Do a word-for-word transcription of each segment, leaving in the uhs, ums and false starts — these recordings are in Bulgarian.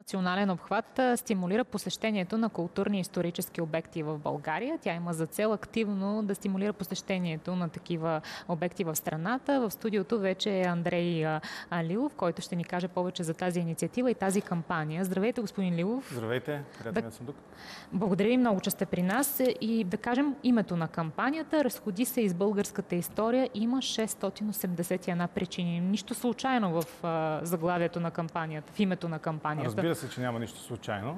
Национален обхват стимулира посещението на културни и исторически обекти в България. Тя има за цел активно да стимулира посещението на такива обекти в страната. В студиото вече е Андрей Лилов, който ще ни каже повече за тази инициатива и тази кампания. Здравейте, господин Лилов. Здравейте, приятно да съм тук. Благодаря ви много, че сте при нас. И да кажем името на кампанията. Разходи се из българската история. Има шестстотин осемдесет и една причини. Нищо случайно в заглавието на кампанията, в името на кампанията. Разбира се, че няма нищо случайно.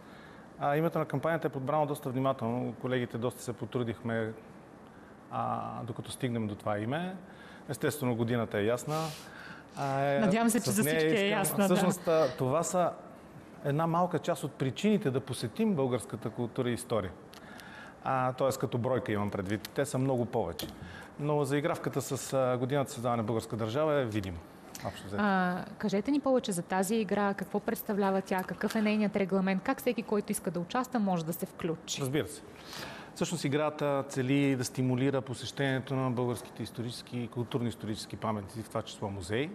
А, името на кампанията е подбрано доста внимателно. Колегите доста се потрудихме, а, докато стигнем до това име. Естествено, годината е ясна. А, е, Надявам се, че за всички е ясна. Всъщност, да. това са една малка част от причините да посетим българската култура и история. Т.е. като бройка имам предвид. Те са много повече. Но заигравката с годината създаване на българска държава е видима. А, кажете ни повече за тази игра, какво представлява тя, какъв е нейният регламент, как всеки, който иска да участва, може да се включи? Разбира се. Всъщност играта цели да стимулира посещението на българските исторически и културно-исторически паметници, в това число музеи.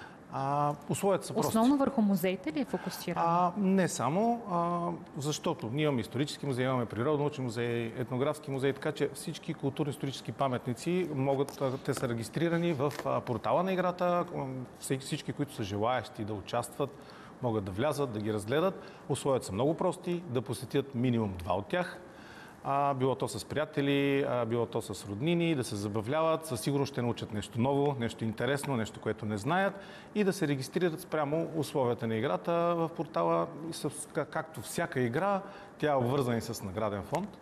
А, условията са прости. Основно върху музеите ли е фокусирано? А, не само, а, защото ние имаме исторически музеи, имаме природонаучни музеи, етнографски музеи, така че всички културно-исторически паметници могат, те са регистрирани в портала на играта. Всички, които са желаещи да участват, могат да влязат, да ги разгледат. Условията са много прости, да посетят минимум два от тях. А, било то с приятели, а, било то с роднини, да се забавляват, със сигурност ще научат нещо ново, нещо интересно, нещо, което не знаят и да се регистрират спрямо условията на играта в портала. Както всяка игра, тя е обвързана и с награден фонд.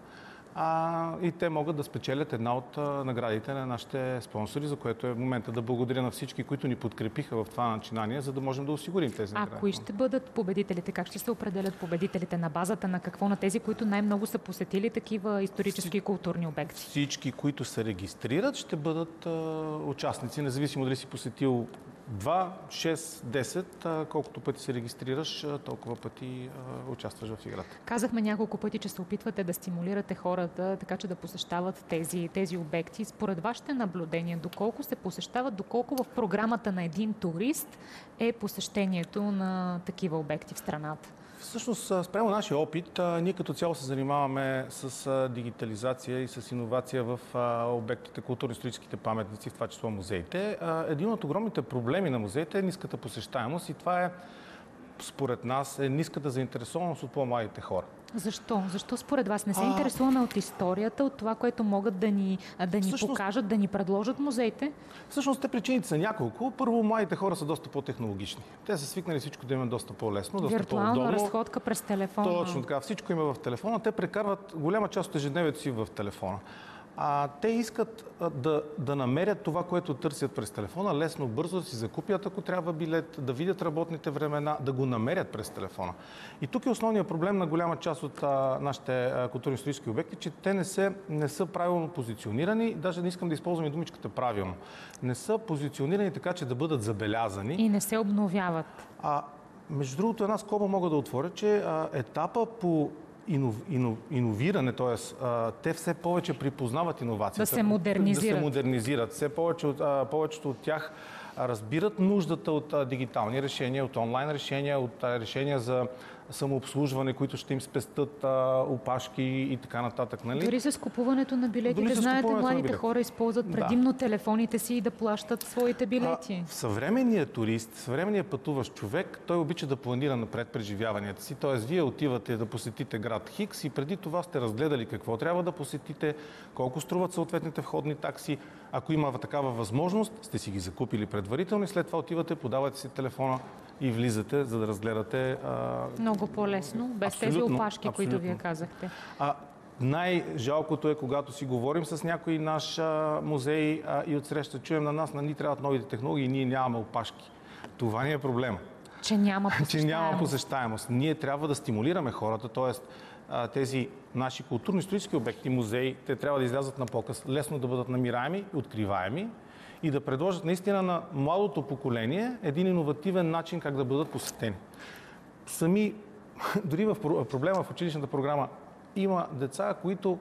А, и те могат да спечелят една от а, наградите на нашите спонсори, за което е момента да благодаря на всички, които ни подкрепиха в това начинание, за да можем да осигурим тези награди. А кои ще бъдат победителите? Как ще се определят победителите? На базата на какво? На тези, които най-много са посетили такива исторически и културни обекти? Всички, които се регистрират, ще бъдат а, участници, независимо дали си посетил два, шест, десет, колкото пъти се регистрираш, толкова пъти а, участваш в играта. Казахме няколко пъти, че се опитвате да стимулирате хората, така че да посещават тези, тези обекти. Според вашите наблюдения, доколко се посещават, доколко в програмата на един турист е посещението на такива обекти в страната? Всъщност, спрямо нашия опит, ние като цяло се занимаваме с дигитализация и с иновация в обектите, културно-историческите паметници, в това число музеите. Един от огромните проблеми на музеите е ниската посещаемост и това е, според нас, е ниската заинтересованост от по-младите хора. Защо? Защо според вас не се а... интересуваме от историята, от това, което могат да ни, да ни всъщност... покажат, да ни предложат музеите? Всъщност, те причините са няколко. Първо, младите хора са доста по-технологични. Те са свикнали всичко да има доста по-лесно, доста виртуална по-удобно. разходка през телефона. Точно така. Всичко има в телефона. Те прекарват голяма част от ежедневието си в телефона. А, те искат а, да, да намерят това, което търсят през телефона, лесно, бързо да си закупят, ако трябва билет, да видят работните времена, да го намерят през телефона. И тук е основният проблем на голяма част от а, нашите културно-исторически обекти, че те не, се, не са правилно позиционирани, даже не искам да използвам и думичката правилно. Не са позиционирани така, че да бъдат забелязани. И не се обновяват. А, между другото, една скоба мога да отворя, че а, етапа по Инов, инов, иновиране, т.е. те все повече припознават иновацията. Да се модернизират. Да се модернизират. Все повече от, а, повечето от тях разбират нуждата от а, дигитални решения, от онлайн решения, от а, решения за самообслужване, които ще им спестят а, опашки и така нататък. Нали? Дори с купуването на билетите, знаете, младите хора използват предимно да. телефоните си и да плащат своите билети. А, съвременният турист, съвременният пътуващ човек, той обича да планира напред преживяванията си. Т.е. вие отивате да посетите град Хикс и преди това сте разгледали какво трябва да посетите, колко струват съответните входни такси. Ако има такава възможност, сте си ги закупили предварително и след това отивате, подавате си телефона и влизате, за да разгледате. А... Много по-лесно, без абсолютно, тези опашки, абсолютно. които вие казахте. А, най-жалкото е, когато си говорим с някой наш а, музей а, и отсреща чуем на нас, на ни трябват новите технологии и ние нямаме опашки. Това ни е проблема. Че няма посещаемост. Че няма посещаемост. Ние трябва да стимулираме хората, т.е. тези наши културно-исторически обекти, музеи, те трябва да излязат на показ, лесно да бъдат намираеми, откриваеми и да предложат наистина на младото поколение един иновативен начин как да бъдат посетени. Сами, дори в проблема в училищната програма, има деца, които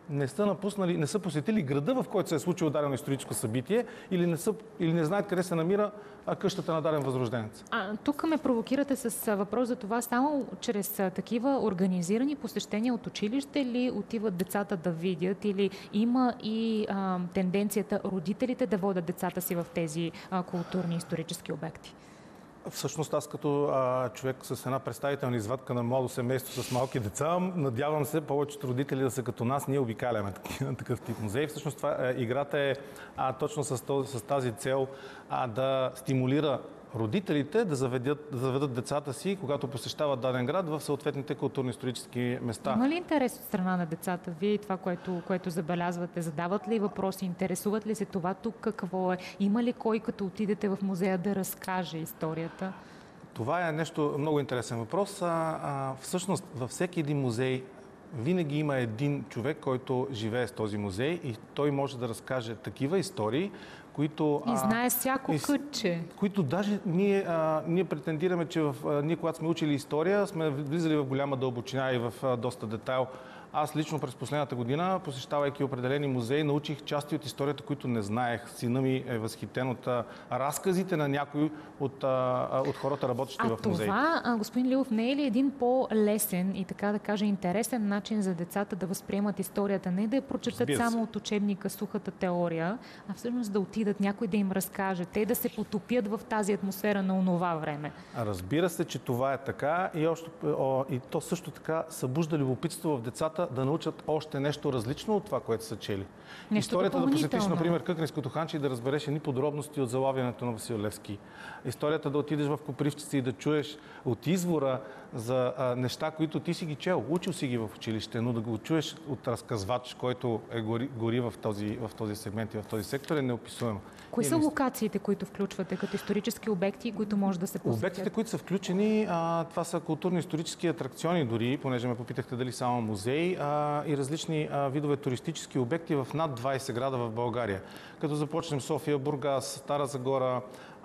не са напуснали, не са посетили града, в който се е случило дадено историческо събитие, или не, са, или не знаят къде се намира къщата на даден възрожденец. А, тук ме провокирате с въпрос за това, само чрез а, такива организирани посещения от училище ли отиват децата да видят, или има и а, тенденцията родителите да водят децата си в тези а, културни исторически обекти? Всъщност аз като а, човек с една представителна извадка на младо семейство с малки деца, надявам се повечето родители да са като нас, ние обикаляме такъв тип музей. Всъщност това, а, играта е а, точно с, този, с тази цел а, да стимулира родителите да заведат, да заведат децата си, когато посещават даден град, в съответните културно-исторически места. Има ли интерес от страна на децата? Вие и това, което, което забелязвате, задават ли въпроси, интересуват ли се това тук какво е? Има ли кой, като отидете в музея, да разкаже историята? Това е нещо много интересен въпрос. А, а, всъщност, във всеки един музей винаги има един човек, който живее с този музей и той може да разкаже такива истории, които... И знае всяко и, кътче. Които даже ние, а, ние претендираме, че в, а, ние, когато сме учили история, сме влизали в голяма дълбочина и в а, доста детайл. Аз лично през последната година, посещавайки определени музеи, научих части от историята, които не знаех. Сина ми е възхитен от а, разказите на някои от, а, от хората, работещи а в музеите. А това, господин Лилов, не е ли един по-лесен и така да кажа интересен начин за децата да възприемат историята? Не да я прочетат само от учебника, сухата теория, а всъщност да отидат, някой да им разкаже, те да се потопят в тази атмосфера на онова време. Разбира се, че това е така и, още, о, и то също така събужда любопитство в децата да научат още нещо различно от това, което са чели. Нещо Историята да посетиш, например, Къкненското ханче и да разбереш едни подробности от залавянето на Васил Левски. Историята да отидеш в Копривщица и да чуеш от извора за а, неща, които ти си ги чел. Учил си ги в училище, но да го чуеш от разказвач, който е гори, гори в, този, в този сегмент и в този сектор, е неописуемо. Кои са локациите, които включвате като исторически обекти, които може да се посетят? Обектите, които са включени, а, това са културно-исторически атракциони дори, понеже ме попитахте дали само музей, а, и различни а, видове туристически обекти в над двайсет града в България. Като започнем София, Бургас, Стара Загора,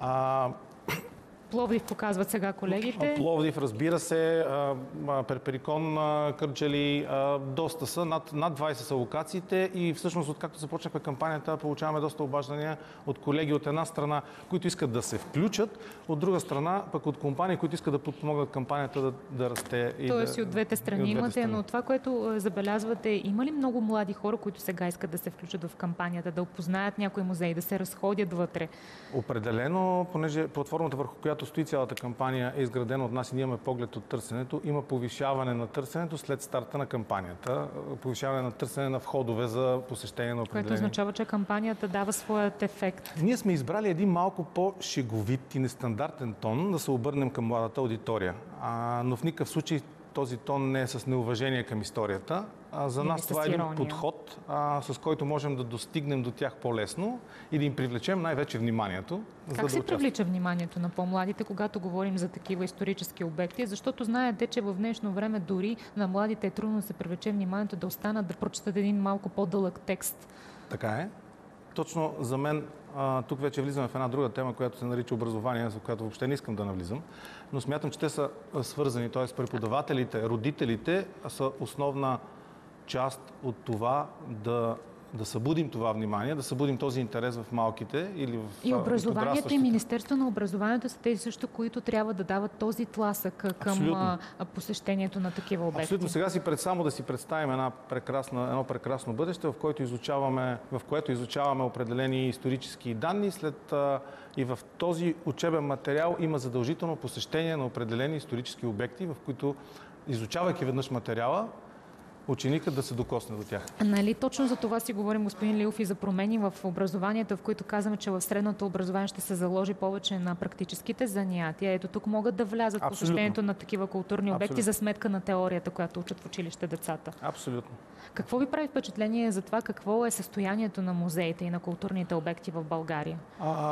а, Пловдив показват сега колегите. Пловдив, разбира се, Перперикон, Кърджали, доста са, над, над двайсет са локациите и всъщност откакто започнахме кампанията, получаваме доста обаждания от колеги от една страна, които искат да се включат, от друга страна пък от компании, които искат да подпомогнат кампанията да, да расте. И Тоест да, и от двете страни от двете имате, страни. Но това, което забелязвате, има ли много млади хора, които сега искат да се включат в кампанията, да опознаят някой музей, да се разходят вътре? Определено, понеже платформата, върху която стои цялата кампания, е изградена от нас и ние имаме поглед от търсенето, има повишаване на търсенето след старта на кампанията, повишаване на търсене на входове за посещение на определени. Което означава, че кампанията дава своят ефект. Ние сме избрали един малко по-шеговит и нестандартен тон да се обърнем към младата аудитория. А, но в никакъв случай този тон не е с неуважение към историята. А, за нас това е един подход, а, с който можем да достигнем до тях по-лесно и да им привлечем най-вече вниманието. Как да се участват. привлича вниманието на по-младите, когато говорим за такива исторически обекти? Защото знаете, че в днешно време дори на младите е трудно да се привлече вниманието, да останат да прочитат един малко по-дълъг текст. Така е. Точно за мен, а, тук вече влизаме в една друга тема, която се нарича образование, за която въобще не искам да навлизам, но смятам, че те са свързани, т.е. преподавателите, родителите са основна част от това да, да събудим това внимание, да събудим този интерес в малките или в И образованието и Министерство на образованието са тези също, които трябва да дават този тласък към Абсолютно. посещението на такива обекти. Абсолютно. Сега си пред, само да си представим една прекрасна, едно прекрасно бъдеще, в което изучаваме, в което изучаваме определени исторически данни. След, а, и в този учебен материал има задължително посещение на определени исторически обекти, в които, изучавайки веднъж материала, ученикът да се докосне до тях. Нали, точно за това си говорим, господин Лилов, и за промени в образованието, в които казваме, че в средното образование ще се заложи повече на практическите занятия. Ето тук могат да влязат в посещението на такива културни обекти Абсолютно. За сметка на теорията, която учат в училище децата. Абсолютно. Какво ви прави впечатление за това какво е състоянието на музеите и на културните обекти в България? А,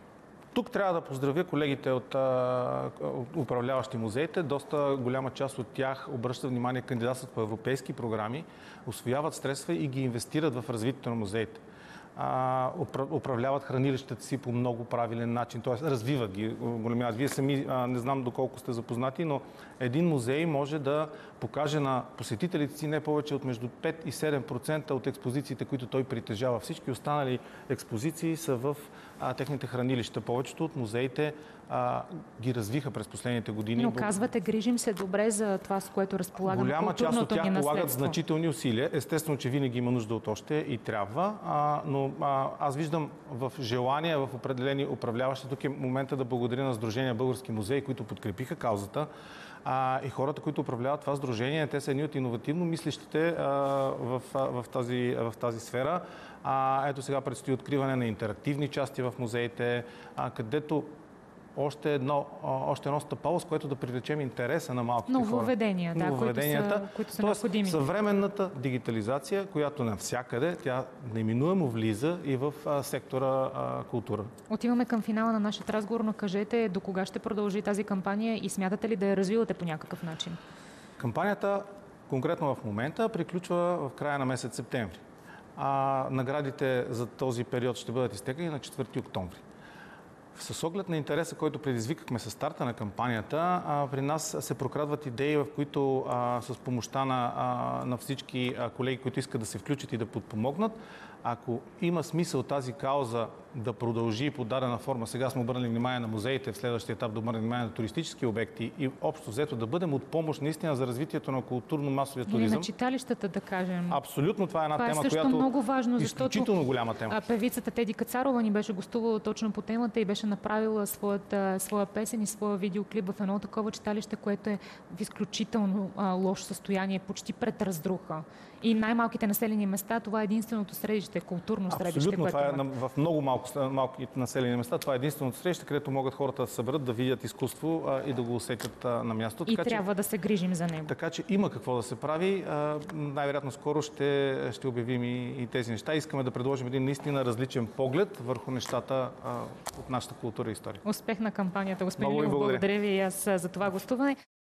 Тук трябва да поздравя колегите от а, управляващи музеите. Доста голяма част от тях обръщат внимание, кандидатстват по европейски програми, усвояват средства и ги инвестират в развитието на музеите. а, управляват хранилищата си по много правилен начин, т.е. развиват ги, големят. Вие сами, а, не знам доколко сте запознати, но един музей може да покаже на посетителите си не повече от между пет и седем процента от експозициите, които той притежава. Всички останали експозиции са в а, техните хранилища. Повечето от музеите а, ги развиха през последните години. Но казвате, грижим се добре за това, с което разполагаме културното ни наследство. Голяма част от тях полагат значителни усилия. Естествено, че винаги има нужда от още и трябва, а, но а, аз виждам в желание в определени управляващи. Тук е момента да благодаря на Сдружение Български музеи, които подкрепиха каузата. А, и хората, които управляват това сдружение, те са едни от иновативно мислещите а, в, а, в, тази, в тази сфера. А, ето сега предстои откриване на интерактивни части в музеите, а, където още едно, още едно стъпало, с което да привлечем интереса на малките хора. Нововведения, да, Нововведенията, които са, които са необходими. Съвременната дигитализация, която навсякъде, тя неминуемо влиза и в а, сектора а, култура. Отиваме към финала на нашия разговор, но кажете до кога ще продължи тази кампания и смятате ли да я развивате по някакъв начин? Кампанията, конкретно в момента, приключва в края на месец септември. А наградите за този период ще бъдат изтеглени на четвърти октомври. С оглед на интереса, който предизвикахме със старта на кампанията, при нас се прокрадват идеи, в които а, с помощта на, а, на всички колеги, които искат да се включат и да подпомогнат, ако има смисъл тази кауза да продължи по дадена форма, сега сме обърнали внимание на музеите, в следващия етап да обърнем внимание на туристически обекти и общо взето да бъдем от помощ наистина за развитието на културно-масовия туризъм. Или на читалищата, да кажем. Абсолютно, това е една това тема, е която много важно, изключително голяма тема. Певицата Теди Кацарова ни беше гостувала точно по темата и беше направила своята, своя песен и своя видеоклип в едно такова читалище, което е в изключително а, лошо състояние, почти пред разруха. И най-малките населени места, това е единственото средище, културно средище. Абсолютно, което това е в много малко, малки населени места. Това е единственото средище, където могат хората да се съберат, да видят изкуство а, и да го усетят а, на място. И така, трябва че, да се грижим за него. Така че има какво да се прави. Най-вероятно скоро ще, ще обявим и, и тези неща. Искаме да предложим един наистина различен поглед върху нещата а, от нашата култура и история. Успех на кампанията, господин Много ви Лилов. благодаря. Благодаря ви и аз за това гостуване.